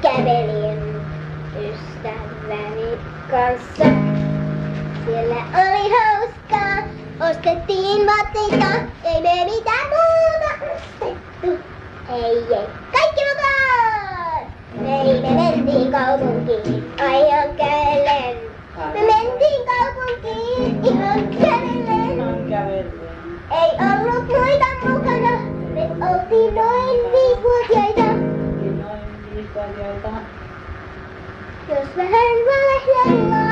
Kävelin ystäväni kanssa. Siellä oli hauskaa, ostettiin vaatteita, ei me mitään muuta ostettu. Ei, kaikki mukaan! Me mentiin kaupunkiin, aion kävellen. Me mentiin kaupunkiin ihan kävellen. Ei ollut muita mukana, me oltiin noin 5-vuotiaita. Jos vähän valehdella.